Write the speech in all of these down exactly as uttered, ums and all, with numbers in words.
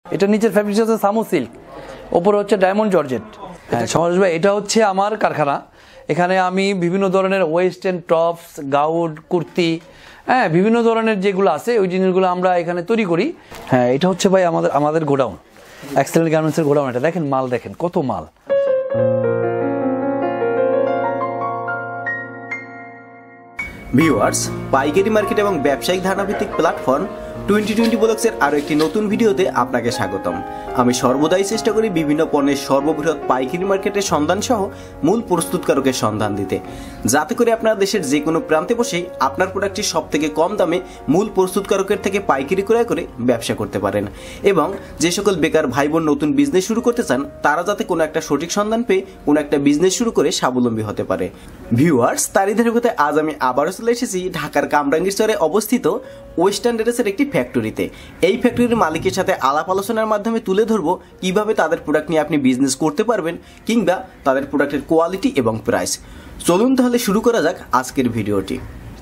এটা নিচের ফ্যাব্রিক হচ্ছে সামু সিল্ক, ওপরে হচ্ছে ডায়মন্ড জর্জেট। হ্যাঁ সমাজ ভাই, এটা হচ্ছে আমার কারখানা। এখানে আমি বিভিন্ন ধরনের ওয়েস্টার্ন টপস, গাউন, কুর্তি, হ্যাঁ বিভিন্ন ধরনের যেগুলো আছে ওই জিনিসগুলো আমরা এখানে তৈরি করি। হ্যাঁ এটা হচ্ছে ভাই আমাদের আমাদের গোডাউন, এক্সেলেন্ট গার্মেন্টসের গোডাউন। এটা দেখেন মাল, দেখেন কত মাল। ভিউয়ার্স, পাইকারি মার্কেট এবং ব্যবসায়িক ধারণাভিত্তিক প্ল্যাটফর্ম টোয়েন্টি টোয়েন্টি ব্লগসের আরও একটি নতুন ভিডিওতে আপনাকে স্বাগতম। আমি সর্বদাই চেষ্টা করি বিভিন্ন পণ্যের সর্ববৃহৎ পাইকারি মার্কেটের সন্ধান সহ মূল প্রস্তুতকারকের সন্ধান দিতে, যাতে করে আপনার দেশের যে কোনো প্রান্তে বসেই আপনার প্রোডাক্টটি সব থেকে কম দামে মূল প্রস্তুতকারকের থেকে পাইকারি ক্রয় করে ব্যবসা করতে পারেন, এবং যে সকল বেকার ভাই বোন নতুন বিজনেস শুরু করতে চান তারা যাতে কোনো একটা সঠিক সন্ধান পেয়ে কোনো একটা বিজনেস শুরু করে স্বাবলম্বী হতে পারে। ভিউয়ার্স, তারই ধারাবাহিকতায় আজ আমি আবারও চলে এসেছি ঢাকার কামরাঙ্গীর চরে অবস্থিত ওয়েস্টার্ন ড্রেসের একটি ফ্যাক্টরিতে। এই ফ্যাক্টরির মালিকের সাথে আলাপ আলোচনার মাধ্যমে তুলে ধরবো কিভাবে তাদের প্রোডাক্ট নিয়ে আপনি বিজনেস করতে পারবেন, কিংবা তাদের প্রোডাক্টের কোয়ালিটি এবং প্রাইস। চলুন তাহলে শুরু করা যাক আজকের ভিডিওটি।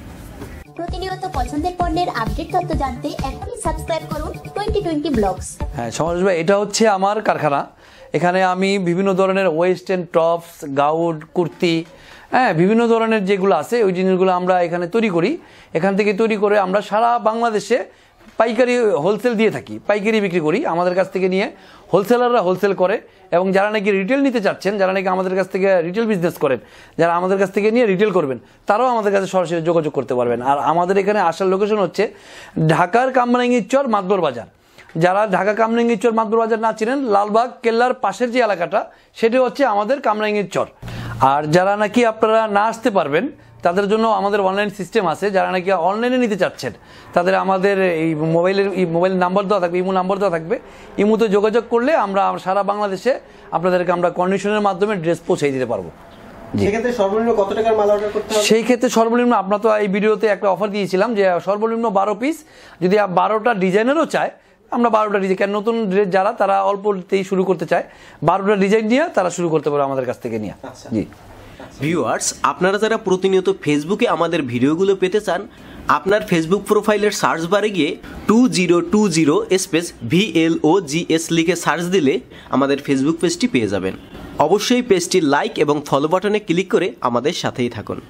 প্রতিনিয়ত পছন্দের পণ্যের আপডেট তথ্য জানতে এখনই সাবস্ক্রাইব করুন টোয়েন্টি টোয়েন্টি ব্লগস। হ্যাঁ সমাজ ভাই, এটা হচ্ছে আমার কারখানা। এখানে আমি বিভিন্ন ধরনের ওয়েস্টার্ন টপস, গাউন, কুর্তি, হ্যাঁ বিভিন্ন ধরনের যেগুলো আছে ওই জিনিসগুলো আমরা এখানে তৈরি করি। এখান থেকে তৈরি করে আমরা সারা বাংলাদেশে পাইকারি হোলসেল দিয়ে থাকি, পাইকারি বিক্রি করি। আমাদের কাছ থেকে নিয়ে হোলসেলাররা হোলসেল করে, এবং যারা নাকি রিটেল নিতে চাচ্ছেন, যারা নাকি আমাদের কাছ থেকে রিটেল বিজনেস করেন, যারা আমাদের কাছ থেকে নিয়ে রিটেল করবেন, তারাও আমাদের কাছে সরাসরি যোগাযোগ করতে পারবেন। আর আমাদের এখানে আসার লোকেশন হচ্ছে ঢাকার কামরাঙ্গীর চর মাতবর বাজার। যারা ঢাকা কামরাঙ্গীর চর মাতবর বাজার না চিনেন, লালবাগ কেল্লার পাশের যে এলাকাটা সেটা হচ্ছে আমাদের কামরাঙ্গীর চর। আর যারা নাকি আপনারা না আসতে পারবেন তাদের জন্য আমাদের অনলাইন সিস্টেম আছে। যারা নাকি অনলাইনে নিতে চাচ্ছেন তাদের আমাদের এই মোবাইলের মোবাইল নাম্বার দেওয়া থাকবে, ইমো নাম্বার দেওয়া থাকবে। ইমোতে যোগাযোগ করলে আমরা সারা বাংলাদেশে আপনাদেরকে আমরা কন্ডিশনের মাধ্যমে ড্রেস পৌঁছে দিতে পারবো। সেক্ষেত্রে সর্বনিম্ন কত টাকার মাল অর্ডার করতে হবে? সেই ক্ষেত্রে সর্বনিম্ন, আপনার তো এই ভিডিওতে একটা অফার দিয়েছিলাম যে সর্বনিম্ন বারো পিস, যদি বারোটা ডিজাইনেরও চায় আমরা বারোটা ডিজাইন, কেন নতুন ড্রেস যারা তারা অল্পতেই শুরু করতে চায়, বারোটা ডিজাইন নিয়ে তারা শুরু করতে পারে আমাদের কাছ থেকে নিয়ে। জি ভিউয়ার্স, আপনারা যারা প্রতিনিয়ত ফেসবুকে আমাদের ভিডিওগুলো পেতে চান, আপনার ফেসবুক প্রোফাইলের সার্চ বারে গিয়ে two zero two zero space V L O G S লিখে সার্চ দিলে আমাদের ফেসবুক পেজটি পেয়ে যাবেন। অবশ্যই পেজটি লাইক এবং ফলো বাটনে ক্লিক করে আমাদের সাথেই থাকুন।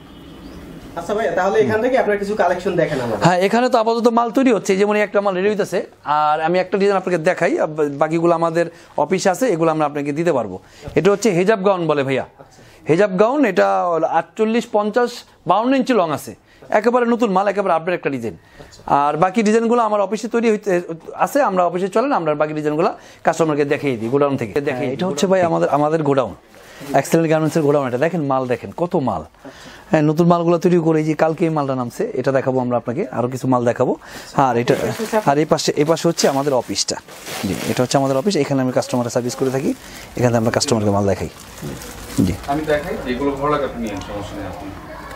আচ্ছা ভাইয়া, তাহলে এখান থেকে আপনারা কিছু কালেকশন দেখেন আমাদের। হ্যাঁ, এখানে তো আপাতত মাল তৈরি হচ্ছে, যেমন একটা মাল রেডি হইতেছে, আর আমি একটা ডিজাইন আপনাকে দেখাই, বাকিগুলো আমাদের অফিসে আছে, এগুলো আমরা আপনাকে দিতে পারবো। এটা হচ্ছে হেজাব গাউন বলে ভাইয়া, হেজাব গাউন। এটা আটচল্লিশ, পঞ্চাশ, বাউন্ন ইঞ্চি লং আছে, একেবারে নতুন মাল, একেবারে আপডেট একটা ডিজাইন। আর বাকি ডিজাইনগুলো আমার অফিসে তৈরি হইতে আছে, আমরা অফিসে চলেন, আমরা বাকি ডিজাইনগুলো কাস্টমারকে দেখিয়ে দিই গোডাউন থেকে দেখাই। এটা হচ্ছে ভাই আমাদের আমাদের গোডাউন, এক্সেলেন্ট গার্মেন্টসের গোডাউন। এটা দেখেন মাল, দেখেন কত মাল। হ্যাঁ নতুন মালগুলো তৈরি করে, যে কালকে এই মালটা নামছে, এটা দেখাবো আমরা আপনাকে, আরো কিছু মাল দেখাবো। আর এটা, আর এই পাশে এই পাশে হচ্ছে আমাদের অফিসটা। জি, এটা হচ্ছে আমাদের অফিস, এখানে আমি কাস্টমারের সার্ভিস করে থাকি, এখানে আমরা কাস্টমারকে মাল দেখাই। জি, আমি দেখাই যেগুলো ভালো লাগে আপনি নিন, সমস্যা নেই। আপনি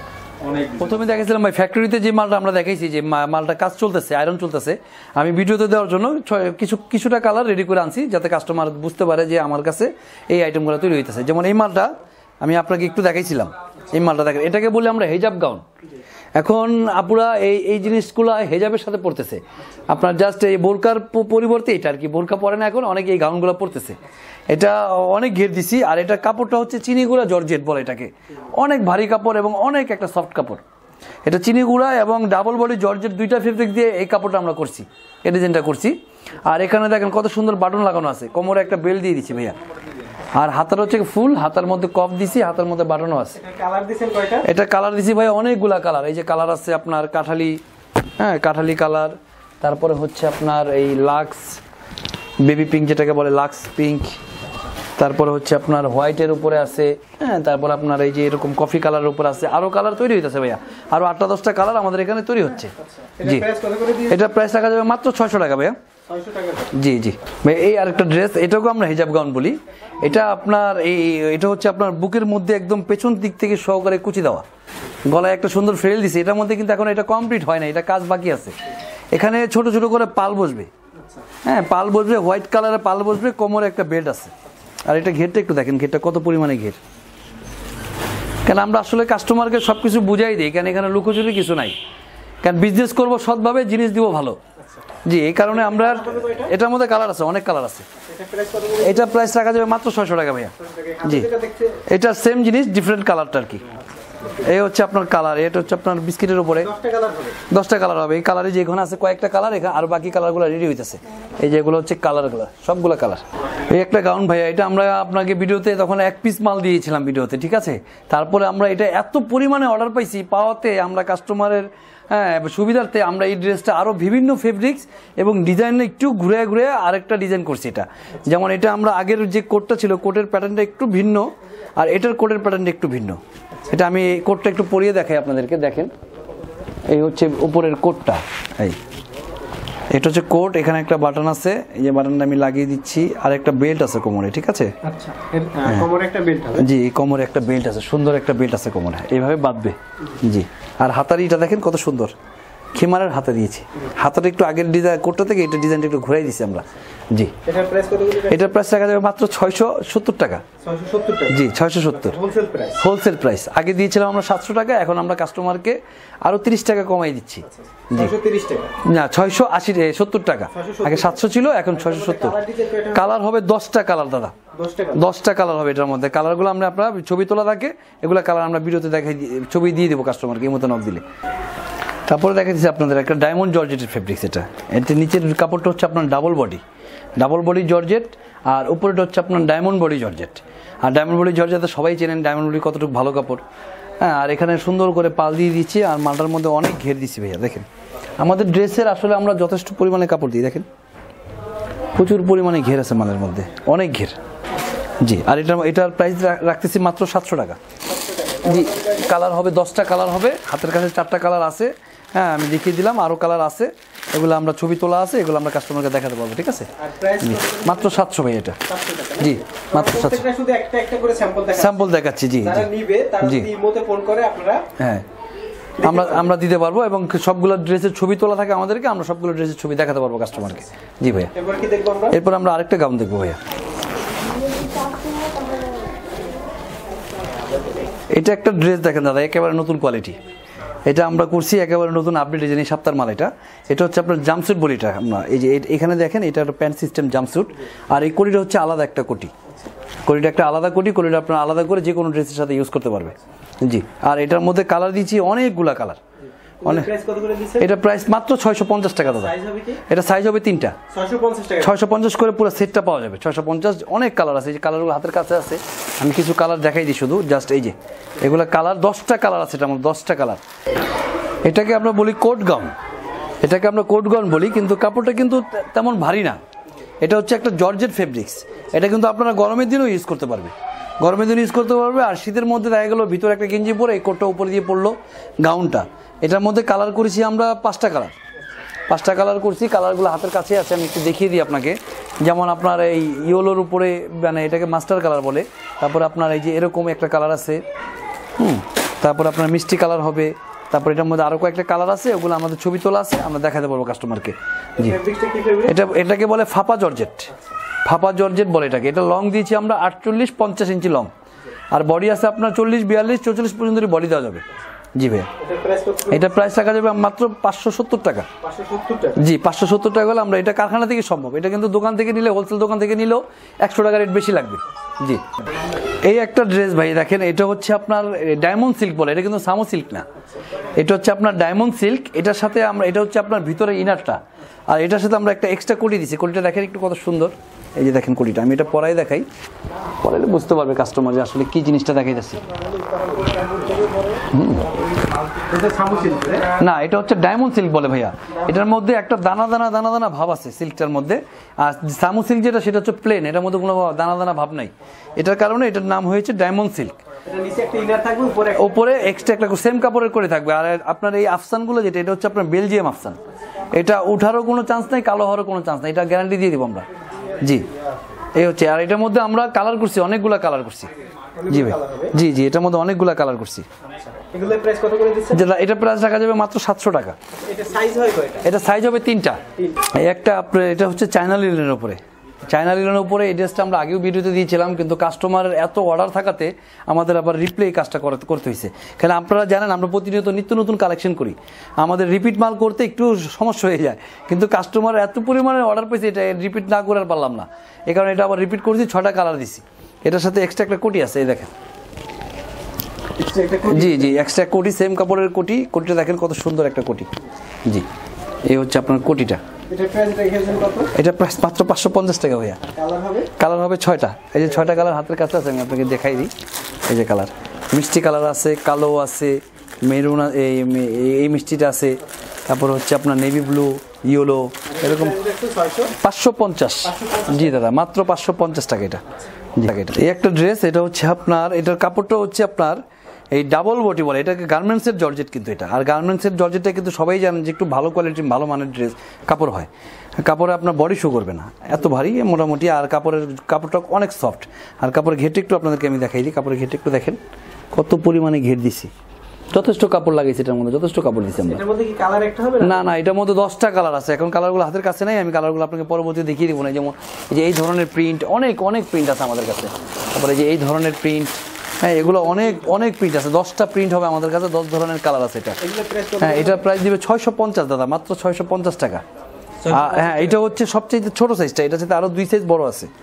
প্রথমে দেখেছিলাম ভাই ফ্যাক্টরিতে যে মালটা আমরা দেখাইছি, যে মালটা কাজ চলতেছে, আয়রন চলতেছে, আমি ভিডিওতে দেওয়ার জন্য কিছু কিছুটা কালার রেডি করে আনছি, যাতে কাস্টমার বুঝতে পারে যে আমার কাছে এই আইটেমগুলো তৈরি হইতেছে। যেমন এই মালটা আমি আপনাকে একটু দেখাইছিলাম, এই মালটা দেখেন, এটাকে বলে আমরা হেজাব গাউন। এখন আপুরা এই এই জিনিসগুলো হেজাবের সাথে পড়তেছে, আপনার জাস্ট এই বোরকার পরিবর্তে এটা আর কি, বোরকা পরে না এখন, অনেকে এই গাউনগুলো পড়তেছে। এটা অনেক ঘের দিছি, আর এটা কাপড়টা হচ্ছে চিনিগুড়া জর্জেট বলে এটাকে, অনেক ভারী কাপড় এবং অনেক একটা সফট কাপড়। এটা চিনিগুড়া এবং ডাবল বডি জর্জেট দুইটা ফেব্রিক দিয়ে এই কাপড়টা আমরা করছি, এই ডিজাইনটা করছি। আর এখানে দেখেন কত সুন্দর বাটন লাগানো আছে, কোমরে একটা বেল্ট দিয়ে দিচ্ছি ভাইয়া। আর হাতার হচ্ছে ফুল, হাতার মধ্যে কফ দিছি, হাতার মধ্যে বাটনও আছে। এটা কালার দিছি ভাই অনেকগুলা কালার, এই যে কালার আছে আপনার কাঠালি, হ্যাঁ কাঠালি কালার, তারপরে হচ্ছে আপনার এই লাক্স বেবি পিঙ্ক যেটাকে বলে লাক্স পিঙ্ক, তারপরে হচ্ছে আপনার হোয়াইটের উপরে আছে, হ্যাঁ তারপর আপনার এই যে এরকম কফি কালারের উপরে আছে, আরো কালার তৈরি হইতেছে ভাইয়া, আরো আটটা দশটা কালার আমাদের এখানে তৈরি হচ্ছে। জি, এটা প্রাইস রাখা যাবে মাত্র ছয়শো টাকা ভাইয়া। জি জি ভাই, এই আরেকটা ড্রেস, এটাকে আমরা হিজাব গাউন বলি। এটা আপনার এই এটা হচ্ছে আপনার বুকের মধ্যে একদম পেছন দিক থেকে সহকারে কুচি দেওয়া, গলায় একটা সুন্দর ফ্রেল দিছে। এটার মধ্যে কিন্তু এখন এটা কমপ্লিট হয় না, এটা কাজ বাকি আছে। এখানে ছোট ছোট করে পাল বসবে, হ্যাঁ পাল বসবে, হোয়াইট কালারের পাল বসবে, কোমরে একটা বেল্ট আছে। আর এটা ঘেরটা একটু দেখেন, ঘেরটা কত পরিমাণে ঘের। কেন আমরা আসলে কাস্টমারকে সব কিছু বুঝাই দিই, কেন এখানে লুকোচুরি কিছু নাই, কারণ বিজনেস করবো সৎভাবে, জিনিস দিব ভালো। জি, এই কারণে আমরা এটার মধ্যে কালার আছে, অনেক কালার আছে। এটা প্রাইস রাখা যাবে মাত্র ছয়শো টাকা ভাইয়া। জি, এটা সেম জিনিস, ডিফারেন্ট কালারটা আর কি। এই হচ্ছে আপনার কালার, এটা হচ্ছে আপনার বিস্কিটের উপরে দশটা কালার হবে। এই কালারে যেখানে আছে কয়েকটা কালার, এখানে আর বাকি কালারগুলো রেডি হইতেছে। এই যেগুলো হচ্ছে কালারগুলো, সবগুলো কালার। এই একটা গাউন ভাইয়া, এটা আমরা আপনাকে ভিডিওতে তখন এক পিস মাল দিয়েছিলাম ভিডিওতে, ঠিক আছে। তারপরে আমরা এটা এত পরিমাণে অর্ডার পাইছি, পাওয়াতে আমরা কাস্টমারের হ্যাঁ সুবিধার্থে আমরা এই ড্রেসটা আরও বিভিন্ন ফেব্রিক্স এবং ডিজাইন একটু ঘুরে ঘুরে আরেকটা ডিজাইন করছি। এটা যেমন এটা আমরা আগের যে কোটটা ছিল, কোটের প্যাটার্নটা একটু ভিন্ন, আর এটার কোটের প্যাটার্নটা একটু ভিন্ন। এটা আমি কোটটা একটু পরিয়ে দেখাই আপনাদেরকে, দেখেন এই হচ্ছে উপরের কোটটা। এই এটা হচ্ছে কোট, এখানে একটা বাটন আছে, এই যে বাটনটা আমি লাগিয়ে দিচ্ছি, আর একটা বেল্ট আছে কোমরে, ঠিক আছে। আচ্ছা, কোমরে একটা বেল্ট আছে। জি, কোমরে একটা বেল্ট আছে, সুন্দর একটা বেল্ট আছে কোমরে, এইভাবে বাঁধবে। জি, আর হাতারিটা দেখেন কত সুন্দর, খিমারের হাতে দিয়েছি। হাতাটা একটু আগের ডিজাইন কোটটা থেকে এটা ডিজাইনটা একটু ঘুরাই দিয়েছি আমরা। জি, এটার প্রাইস কত? এটার প্রাইস রাখা যাবে মাত্র ছয়শো সত্তর টাকা। ছয়শো সত্তর টাকা? জি, ছয়শো সত্তর হোলসেল প্রাইস। হোলসেল প্রাইস আগে দিয়েছিলাম আমরা সাতশো টাকা, এখন আমরা কাস্টমারকে আরো তিরিশ টাকা কমাই দিচ্ছি। ছয়শো তিরিশ টাকা না, ছয়শো আশি সত্তর টাকা। আগে সাতশো ছিল, এখন ছয়শো সত্তর। কালার হবে দশটা কালার দাদা, দশটা কালার হবে এটার মধ্যে। কালারগুলো আমরা আপনার ছবি তোলা থাকে, এগুলো কালার আমরা ভিডিওতে দেখাই, ছবি দিয়ে দেবো কাস্টমারকে এই মতো নক দিলে। তারপরে দেখা দিচ্ছি আপনাদের একটা ডায়মন্ড জর্জেটের ফেব্রিক্স। এটা এতে নিচের কাপড়টা হচ্ছে আপনার double body, double body georgette, আর উপরেটা হচ্ছে আপনার ডায়মন্ড বডি জর্জেট। আর ডায়মন্ড বডি জর্জেট সবাই চেনেন ডায়মন্ড বডি কতটুকু ভালো কাপড়। হ্যাঁ, আর এখানে সুন্দর করে পাল দিয়ে দিচ্ছি, আর মালটার মধ্যে অনেক ঘের দিচ্ছি ভাইয়া। দেখেন আমাদের ড্রেসের আসলে আমরা যথেষ্ট পরিমাণে কাপড় দিই, দেখেন প্রচুর পরিমাণে ঘের আছে মালের মধ্যে, অনেক ঘের। জি, আর এটা এটার প্রাইস রাখতেছি মাত্র সাতশো টাকা। জি, কালার হবে দশটা কালার হবে, হাতের কাছে চারটা কালার আছে। হ্যাঁ, আমি দেখিয়ে দিলাম, আরও কালার আছে, এগুলো আমরা ছবি তোলা আছে, এগুলো আমরা কাস্টমারকে দেখাতে পারবো, ঠিক আছে। মাত্র সাতশো ভাই এটা। জি, মাত্র সাতশো। স্যাম্পল দেখাচ্ছি। জি জি, হ্যাঁ আমরা আমরা দিতে পারবো, এবং সবগুলো ড্রেসের ছবি তোলা থাকে আমাদেরকে, আমরা সবগুলো ড্রেসের ছবি দেখাতে পারবো কাস্টমারকে। জি ভাইয়া, এরপর আমরা আরেকটা গাউন দেখবো ভাইয়া। এটা একটা ড্রেস দেখেন দাদা, একেবারে নতুন কোয়ালিটি। এটা আমরা করছি একেবারে নতুন আপডেট ডিজাইন, এই সপ্তাহের মাল। এটা এটা হচ্ছে আপনার জাম্পস্যুট বডিটা। আমরা এই যে এখানে দেখেন, এটা একটা প্যান্ট সিস্টেম জাম্পস্যুট, আর এই কোটিটা হচ্ছে আলাদা একটা কোটি। কোটিটা একটা আলাদা কোটি, কোটিটা আপনার আলাদা করে যে কোনো ড্রেসের সাথে ইউজ করতে পারবে। জি, আর এটার মধ্যে কালার দিচ্ছি অনেকগুলা কালার, অনেক। এটা প্রাইস মাত্র ছয়শো পঞ্চাশ টাকা দাদা। এটা সাইজ হবে তিনটা, ছয়শো পঞ্চাশ করে পুরো সেটটা পাওয়া যাবে। ছয়শো পঞ্চাশ, অনেক কালার আছে, এই যে কালারগুলো হাতের কাছে আছে, আমি কিছু কালার দেখাই দিই শুধু, জাস্ট এই যে এগুলো কালার, দশটা কালার আছে এটা আমার, দশটা কালার। এটাকে আমরা বলি কোট গাউন, এটাকে আমরা কোট গাউন বলি, কিন্তু কাপড়টা কিন্তু তেমন ভারী না। এটা হচ্ছে একটা জর্জেট ফেব্রিক্স। এটা কিন্তু আপনারা গরমের দিনেও ইউজ করতে পারবে, গরমের দিনে ইউজ করতে পারবে। আর শীতের মধ্যে দেখা গেলো ভিতরে একটা গেঞ্জি পরে এই কোটটা উপরে দিয়ে পড়লো গাউনটা। এটার মধ্যে কালার করেছি আমরা পাঁচটা কালার, পাঁচটা কালার করছি। কালারগুলো হাতের কাছে আছে, আমি একটু দেখিয়ে দিই আপনাকে। যেমন আপনার এই ইয়েলোর উপরে, মানে এটাকে মাস্টার কালার বলে। তারপর আপনার এই যে এরকম একটা কালার আছে, হুম, তারপর আপনার মিষ্টি কালার হবে। তারপর এটার মধ্যে আরও কয়েকটা কালার আছে, ওগুলো আমাদের ছবি তোলা আছে, আমরা দেখাতে পারবো কাস্টমারকে। জি, এটা এটাকে বলে ফাপা জর্জেট, ফাপা জর্জেট বলে এটাকে। এটা লং দিয়েছি আমরা আটচল্লিশ পঞ্চাশ ইঞ্চি লং, আর বডি আছে আপনার চল্লিশ বিয়াল্লিশ চৌচল্লিশ পর্যন্ত বডি দেওয়া যাবে। জি ভাইয়া, এটা প্রাইস রাখা যাবে মাত্র পাঁচশো সত্তর টাকা। জি, পাঁচশো সত্তর টাকা হলে আমরা, এটা কারখানা থেকে সম্ভব। এটা কিন্তু দোকান থেকে নিলে, হোলসেল দোকান থেকে নিলেও একশো টাকা রেট বেশি লাগবে। জি, এই একটা ড্রেস ভাই দেখেন, এটা হচ্ছে আপনার ডায়মন্ড সিল্ক বলে, এটা কিন্তু সামো সিল্ক না, এটা হচ্ছে আপনার ডায়মন্ড সিল্ক। এটার সাথে আমরা, এটা হচ্ছে আপনার ভিতরে ইনারটা, আর এটার সাথে আমরা একটা এক্সট্রা কোটি দিচ্ছি। কোটিটা দেখেন একটু কত সুন্দর, এই যে দেখেন কোটিটা, আমি এটা পরাই দেখাই, পরাইলে বুঝতে পারবে কাস্টমার যে আসলে কি জিনিসটা দেখাইতেছি। না, এটা হচ্ছে ডায়মন্ড সিল্ক বলে ভাইয়া। এটার মধ্যে একটা দানা দানা দানা দানা ভাব আছে সিল্কটার মধ্যে, আর সামু সিল্ক যেটা সেটা হচ্ছে প্লেন, এটার মধ্যে কোনো দানা দানা ভাব নাই। এটার কারণে এটার নাম হয়েছে ডায়মন্ড সিল্ক। উপরে এক্সট্রা একটা সেম কাপড়ের করে থাকবে। আর আপনার এই আফসানগুলো যেটা, এটা হচ্ছে আপনার বেলজিয়াম আফসান। এটা উঠারও কোনো চান্স নাই, কালো হওয়ারও কোনো চান্স নাই, এটা গ্যারান্টি দিয়ে দিব আমরা। জি, এই হচ্ছে। আর এটার মধ্যে আমরা কালার করছি, অনেকগুলা কালার করছি। জি ভাই, জি জি, এটার মধ্যে অনেকগুলা কালার করছি। এটা প্রাইস রাখা যাবে মাত্র সাতশো টাকা। এটা সাইজ হবে তিনটা। একটা আপনার, এটা হচ্ছে চায়না লিনেনের উপরে, চায়না লিলেনের উপরে এই ড্রেসটা আমরা আগেও ভিডিওতে দিয়েছিলাম, কিন্তু কাস্টমারের এত অর্ডার থাকাতে আমাদের আবার রিপ্লে এই কাজটা করতে করতে হয়েছে। কারণ আপনারা জানেন আমরা প্রতিনিয়ত নিত্য নতুন কালেকশন করি, আমাদের রিপিট মাল করতে একটু সমস্যা হয়ে যায়, কিন্তু কাস্টমার এত পরিমাণে অর্ডার পেয়েছে এটা রিপিট না করে আর পারলাম না, এই কারণে এটা আবার রিপিট করছি, ছয়টা কালার দিছি। এটার সাথে এক্সট্রা একটা কোটি আছে, এই দেখেন। জি জি এক্সট্রা কোটি, সেম কাপড়ের কোটি, কোটিটা দেখেন কত সুন্দর একটা কোটি। জি এই হচ্ছে আপনার কোটিটা, এটা প্রাইস মাত্র পাঁচশো পঞ্চাশ টাকা ভাইয়া। কালার হবে ছয়টা, এই যে ছয়টা কালার হাতের কাছে আছে, আমি আপনাকে দেখাই দিই। এই যে কালার, মিষ্টি কালার আছে, কালো আছে, মেরুন, এই এই মিষ্টিটা আছে, তারপর হচ্ছে আপনার নেভি ব্লু, ইয়েলো, এরকম পাঁচশো পঞ্চাশ। জি দাদা মাত্র পাঁচশো পঞ্চাশ টাকা এটা। এই একটা ড্রেস, এটা হচ্ছে আপনার, এটার কাপড়টা হচ্ছে আপনার এই ডাবল বটি বলে এটাকে, গার্মেন্টসের জর্জেট কিন্তু এটা। আর গার্মেন্টসের জর্জেটটা কিন্তু সবাই জানেন যে একটু ভালো কোয়ালিটির ভালো মানের ড্রেস কাপড় হয়, কাপড়ে আপনার বডি শো করবে না, এত ভারী মোটামুটি। আর কাপড়ের কাপড়টা অনেক সফট। আর কাপড়ের ঘেরটা একটু আপনাদেরকে আমি দেখাই দিই, কাপড়ের ঘেরটা একটু দেখেন কত পরিমাণে ঘের দিছি, যথেষ্ট কাপড় লাগাইছে এটার মধ্যে, যথেষ্ট কাপড় দিচ্ছি আমরা। না না এটার মধ্যে দশটা কালার আছে, এখন কালারগুলো হাতের কাছে নাই, আমি কালারগুলো আপনাকে পরবর্তীতে দেখিয়ে দিব না। যেমন এই যে এই ধরনের প্রিন্ট, অনেক অনেক প্রিন্ট আছে আমাদের কাছে, তারপরে যে এই ধরনের প্রিন্ট, হ্যাঁ এগুলো অনেক অনেক প্রিন্ট আছে, দশটা প্রিন্ট হবে আমাদের কাছে, দশ ধরনের কালার আছে এটা। হ্যাঁ এটার প্রাইস দিবে ছয়শো পঞ্চাশ দাদা, মাত্র ছয়শো পঞ্চাশ টাকা। হ্যাঁ এটা হচ্ছে সবচেয়ে ছোট সাইজটা, এটা সাথে আরো দুই সাইজ বড় আছে।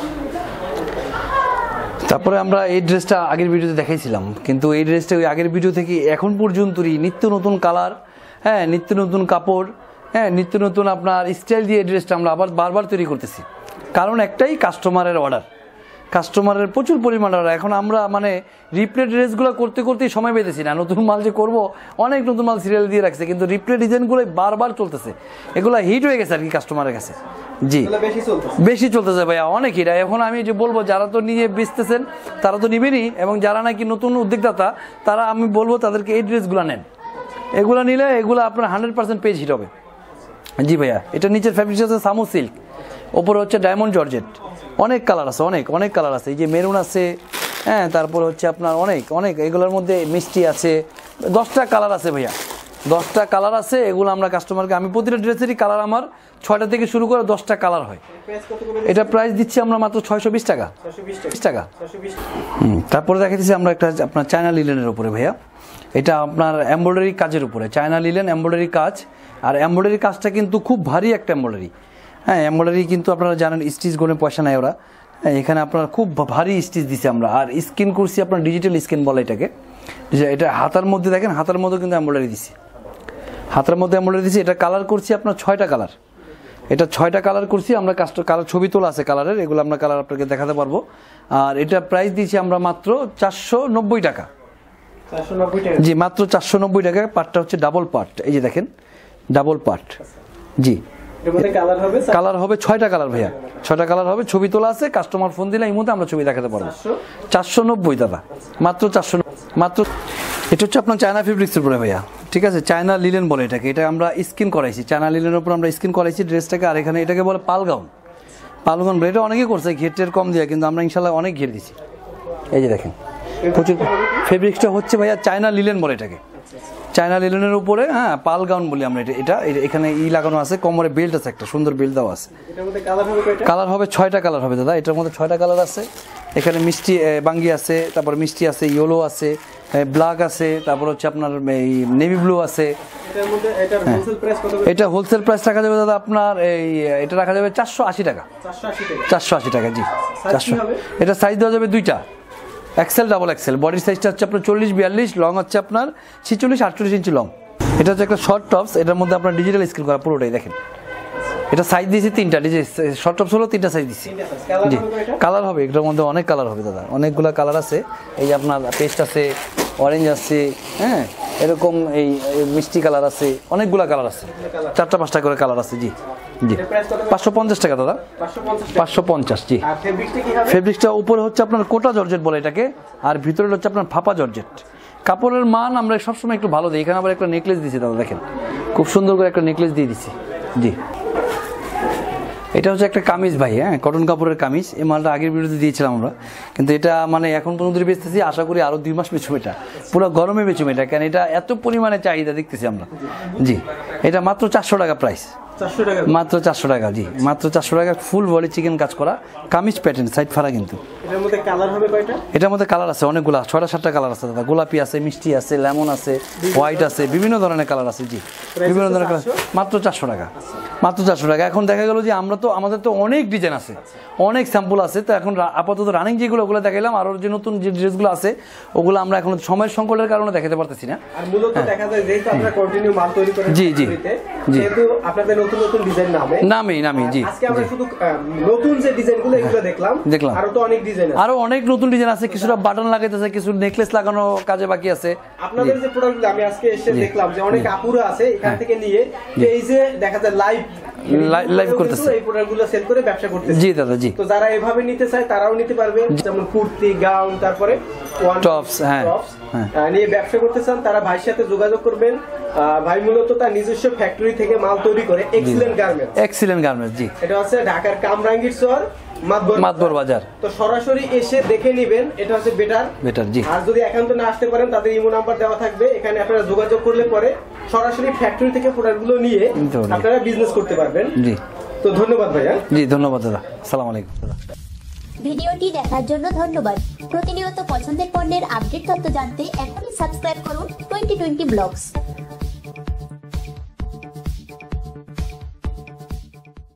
তারপরে আমরা এই ড্রেসটা আগের ভিডিওতে দেখাইছিলাম, কিন্তু এই ড্রেসটা ওই আগের ভিডিও থেকে এখন পর্যন্তই নিত্য নতুন কালার, হ্যাঁ নিত্য নতুন কাপড়, হ্যাঁ নিত্য নতুন আপনার স্টাইল দিয়ে এই ড্রেসটা আমরা আবার বারবার তৈরি করতেছি। কারণ একটাই, কাস্টমারের অর্ডার, কাস্টমারের প্রচুর পরিমাণ অর্ডার। এখন আমরা মানে রিপ্লে ড্রেসগুলো করতে করতেই সময় পেতেছি না, নতুন মাল যে করবো, অনেক নতুন মাল সিরিয়াল দিয়ে রাখছে, কিন্তু রিপ্লে ডিজাইনগুলো বারবার চলতেছে, এগুলো হিট হয়ে গেছে আর কি কাস্টমারের কাছে। জি বেশি চলতেছে ভাইয়া, অনেক হিট। এখন আমি যে বলবো যারা তো নিয়ে বেচতেছেন তারা তো নিবেনই, এবং যারা নাকি নতুন উদ্যোক্তা তারা আমি বলবো তাদেরকে এই ড্রেসগুলো নেন, এগুলো নিলে এগুলো আপনার হান্ড্রেড পার্সেন্ট পেজ হিট হবে। জি ভাইয়া এটা নিচের ফ্যাব্রিক আছে সামু সিল্ক, ওপরে হচ্ছে ডায়মন্ড জর্জেট, অনেক কালার আছে, অনেক অনেক কালার আছে। এই যে মেরুন আছে, হ্যাঁ তারপর হচ্ছে আপনার অনেক অনেক, এগুলোর মধ্যে মিষ্টি আছে, দশটা কালার আছে ভাইয়া, দশটা কালার আছে। এগুলো আমরা কাস্টমারকে, আমি প্রতিটা ড্রেসেরই কালার আমার ছয়টা থেকে শুরু করে দশটা কালার হয়। এটা প্রাইস দিচ্ছি আমরা মাত্র ছয়শো বিশ টাকা বিশ টাকা। হুম তারপরে দেখা দিচ্ছি আমরা একটা আপনার চায়না লিলেনের উপরে ভাইয়া, এটা আপনার এমব্রয়ডারি কাজের উপরে, চায়না লিলেন এমব্রয়ডারি কাজ। আর এমব্রয়ডারি কাজটা কিন্তু খুব ভারী একটা এমব্রয়ডারি, হ্যাঁ এমব্রয়ডারি কিন্তু আপনারা জানেন স্টিচ গুনে পয়সা নেয় ওরা, এখানে আপনার খুব ভারী স্টিচ দিছে আমরা। আর স্কিন করছি আপনার ডিজিটাল স্কিন বলে এটাকে, এটা হাতার মধ্যে দেখেন, হাতার মধ্যে কিন্তু এমব্রয়ডারি দিছি, হাতার মধ্যে এমব্রয়ডারি দিছি। এটা কালার করছি আপনার ছয়টা কালার, এটা ছয়টা কালার করছি আমরা, কাস্ট কালার ছবি তোলা আছে কালারের, এগুলো আমরা কালার আপনাকে দেখাতে পারবো। আর এটা প্রাইস দিয়েছি আমরা মাত্র চারশো নব্বই টাকা। জি মাত্র চারশো নব্বই টাকা। পার্টটা হচ্ছে ডাবল পার্ট, এই যে দেখেন ডাবল পার্ট। জি কালার হবে ছয়টা কালার ভাইয়া, ছয়টা কালার হবে, ছবি তোলা আছে, কাস্টমার ফোন দিলে এই মুহূর্তে আমরা ছবি দেখাতে পারবো। চারশো নব্বই দাদা, মাত্র চারশো মাত্র। এটা হচ্ছে আপনার চায়না ফেব্রিক্সের উপরে ভাইয়া, ঠিক আছে, চায়না লিলেন বলে এটাকে, এটা আমরা স্কিন করাইছি, চায়না লিলেনের উপর আমরা স্কিন করাইছি ড্রেসটাকে। আর এখানে এটাকে বলে পালগাউন, পালগাউন এটা অনেকেই করছে ঘেরটের কম দিয়ে, কিন্তু আমরা ইনশাল্লাহ অনেক ঘের দিছি। এই যে দেখেন প্রচুর ফেব্রিক্সটা হচ্ছে ভাইয়া চায়না লিলেন বলে এটাকে, চায়না লিলেনের উপরে, হ্যাঁ পাল গাউন বলি আমরা এটা। এটা এখানে ই লাগানো আছে, কোমরে বেল্ট আছে, একটা সুন্দর বেল্ট দেওয়া আছে। কালার হবে ছয়টা কালার হবে দাদা, এটার মধ্যে ছয়টা কালার আছে। এখানে মিষ্টি বাঙ্গি আছে, তারপর মিষ্টি আছে, ইয়েলো আছে, ব্ল্যাক আছে, তারপর হচ্ছে আপনার এই নেভি ব্লু আছে। এটা হোলসেল প্রাইস রাখা যাবে দাদা আপনার, এই এটা রাখা যাবে চারশো আশি টাকা। চারশো আশি টাকা জি চারশো। এটা সাইজ দেওয়া যাবে দুইটা, এক্সেল ডাবল এক্সেল। বডির সাইজটা হচ্ছে আপনার চল্লিশ বিয়াল্লিশ, লং হচ্ছে আপনার ছিচল্লিশ আটচল্লিশ ইঞ্চি লং। এটা হচ্ছে একটা শর্ট টপস, এটার মধ্যে আপনার ডিজিটাল স্ক্রিন করা পুরোটাই দেখেন। এটা সাইজ দিয়েছি তিনটা, ডিজে শর্ট টপস হলো তিনটা সাইজ দিচ্ছি। জি কালার হবে, এটার মধ্যে অনেক কালার হবে দাদা, অনেকগুলো কালার আছে। এই যে আপনার পেস্ট আছে, অরেঞ্জ আছে, হ্যাঁ এরকম এই মিষ্টি কালার আছে, অনেকগুলো কালার আছে, চারটা পাঁচটা করে কালার আছে। জি জি পাঁচশো পঞ্চাশ টাকা দাদা, পাঁচশো পঞ্চাশ। জি ফেব্রিক্সটা উপরে হচ্ছে আপনার কোটা জর্জেট বলে এটাকে, আর ভিতরে হচ্ছে আপনার ফাপা জর্জেট। কাপড়ের মান আমরা সবসময় একটু ভালো দিই। এখানে আবার একটা নেকলেস দিয়েছি দাদা, দেখেন খুব সুন্দর করে একটা নেকলেস দিয়ে দিচ্ছি। জি এটা হচ্ছে একটা কামিজ ভাই, হ্যাঁ কটন কাপড়ের কামিজ। এই মালটা আগের ভিডিওতে দিয়েছিলাম আমরা, কিন্তু এটা মানে এখন পর্যন্ত বেচতেছি, আশা করি আরো দুই মাস বেচুম, এটা পুরো গরমে বেচুম এটা, কেন এটা এত পরিমাণে চাহিদা দেখতেছি আমরা। জি এটা মাত্র চারশো টাকা প্রাইস, চারশো টাকা মাত্র চারশো টাকা জি মাত্র চারশো টাকা ফুল বডি চিকেন কাজ করা কামিজ প্যাটার্ন সাইড ফাড়া কিন্তু এটার মধ্যে কালার হবে কয়টা এটার মধ্যে কালার আছে অনেকগুলো ছয়টা সাতটা কালার আছে দাদা গোলাপি আছে মিষ্টি আছে লেমন আছে হোয়াইট আছে বিভিন্ন ধরনের কালার আছে জি বিভিন্ন ধরনের কালার মাত্র চারশো টাকা মাত্র চারশো টাকা এখন দেখা গেল যে আমরা তো আমাদের তো অনেক ডিজাইন আছে অনেক স্যাম্পল আছে তো এখন রা- আপাতত রানিং যেগুলো ওগুলো দেখাইলাম আর যে নতুন যে ড্রেসগুলো আছে ওগুলো আমরা এখন সময়ের সংকটের কারণে দেখাতে পারতেছি না আর মূলত দেখা যায় যেহেতু আপনারা কন্টিনিউ মাল তৈরি করেন জি, জি, factory-তে, জি। যেহেতু আপনাদের নতুন নতুন ডিজাইন নামে নামেই নামেই জি আজকে আমরা শুধু আহ, নতুন যে ডিজাইনগুলো এগুলো দেখলাম দেখলাম। আরো তো অনেক ডিজাইন আছে আরো অনেক নতুন ডিজাইন আছে কিছুটা বাটন লাগাইতেছে কিছু নেকলেস লাগানো কাজে বাকি আছে আপনাদের যে প্রোডাক্টগুলো আমি আজকে এসে দেখলাম যে অনেক আপুরা আছে এখান থেকে নিয়ে যে এই যে দেখা যায় লাইভ Live- live করতেছে। এই প্রোডাক্টগুলো সেল করে ব্যবসা করতেছে জি দাদা জি তো যারা এভাবে নিতে চায় তারাও নিতে পারবে যেমন কুর্তি গাউন তারপরে one Tops, হ্যাঁ, tops, হ্যাঁ। আহ, নিয়ে ব্যবসা করতে চান তারা ভাইয়ের সাথে যোগাযোগ করবেন আহ, ভাই মূলত তার নিজস্ব ফ্যাক্টরি থেকে মাল তৈরি করে এক্সিলেন্ট গার্মেন্টস এক্সিলেন্ট গার্মেন্টস জি এটা হচ্ছে ঢাকার কামরাঙ্গীর চর মাতবর মাতবর বাজার তো সরাসরি এসে দেখে নেবেন এটা হচ্ছে বেটার বেটার জি আর যদি একান্ত না আসতে পারেন তাদের ইমো নাম্বার দেওয়া থাকবে এখানে আপনারা যোগাযোগ করলে পরে সরাসরি ফ্যাক্টরি থেকে প্রোডাক্টগুলো নিয়ে নিতে পারবেন। আপনারা বিজনেস করতে পারবেন জি তো ধন্যবাদ ভাইয়া জি ধন্যবাদ দাদা সালাম আলাইকুম দাদা ভিডিওটি দেখার জন্য ধন্যবাদ। প্রতিনিয়ত পছন্দের পণ্যের আপডেট তথ্য জানতে এখনই সাবস্ক্রাইব করুন টোয়েন্টি টোয়েন্টি ব্লগস।